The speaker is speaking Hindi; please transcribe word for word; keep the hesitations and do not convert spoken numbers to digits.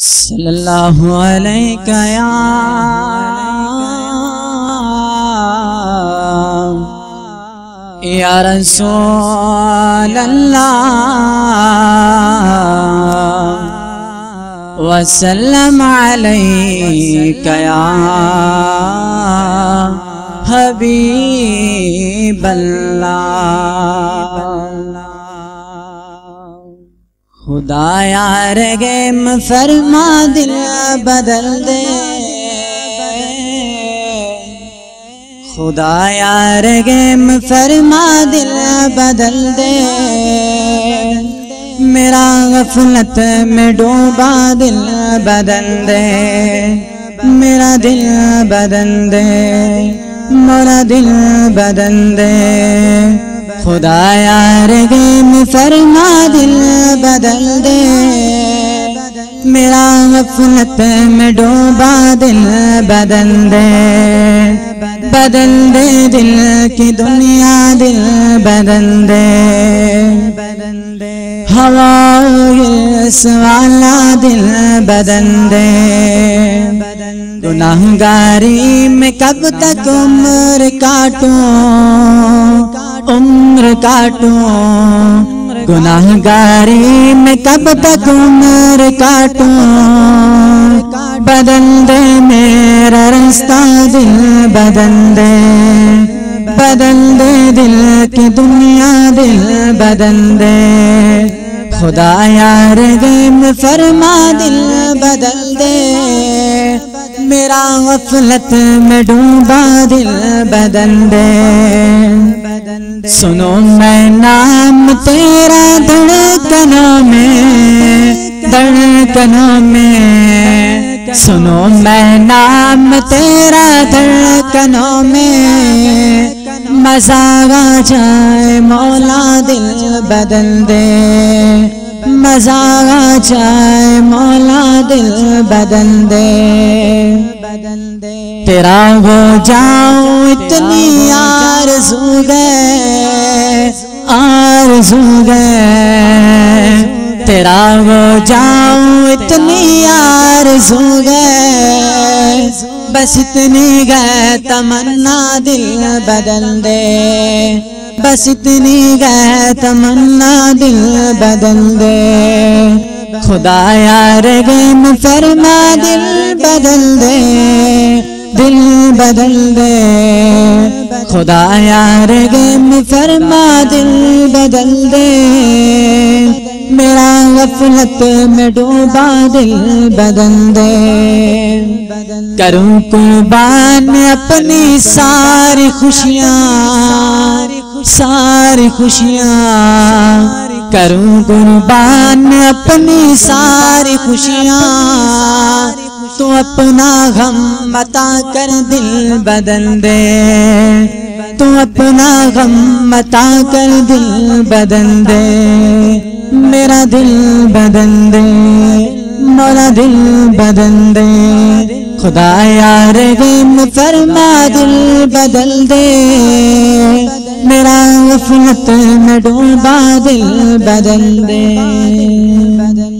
सल्लल्लाहु अलैका या या रसूल अल्लाह वसल्लम अलैका या हबीब अल्लाह। खुदाया रगेम फरमा दिल बदल दे, खुदाया रगेम फरमा दिल बदल दे, मेरा गफलत में डूबा दिल बदल दे, मेरा दिल बदल दे, मेरा दिल बदल दे। खुदाया रगेम फरमा दिल बदल दे, मेरा गफलत में डूबा दिल बदल दे, बदल दे दिल की दुनिया दिल बदल दे, हवा वाला दिल बदल दे। गुनाहगारी में कब तक उम्र काटूं, उम्र काटूं, गुनाहगारी में कब तक उम्र काटूं, बदल दे मेरा रास्ता दिल बदल दे, बदल दे दिल की दुनिया दिल बदल दे। खुदाया रगेम फरमा दिल बदल दे, मेरा गफलत में डूबा दिल बदल दे। सुनो मैं नाम तेरा धड़कनों में, धड़कनों में, सुनो मैं नाम तेरा धड़कनों में, मज़ा आ जाए मौला दिल बदल दे, मज़ा आ जाए मौला दिल बदल दे। तेरा हो जाऊं इतनी आरज़ू गए, आरज़ू गए, तेरा हो जाऊं इतनी आरज़ू गए, बस इतनी गए तमन्ना दिल बदल दे, बस इतनी गए तमन्ना दिल बदल दे। खुदाया रगेम फरमा दिल बदल दे, दिल बदल दे। खुदाया रगेम फरमा दिल बदल दे, मेरा गफलत में डूबा दिल बदल दे। करूं कुर्बान अपनी सारी खुशियाँ, सारी खुशियाँ, करूं कुर्बान अपनी सारी खुशियाँ, तू अपना गम मता कर दिल बदल दे, तू अपना गम मता कर दिल बदल दे, मेरा दिल बदल दे, मेरा दिल बदल दे। खुदाया रगेम फरमा दिल बदल दे, मेरा गफलत में डूबा दिल बदल दे।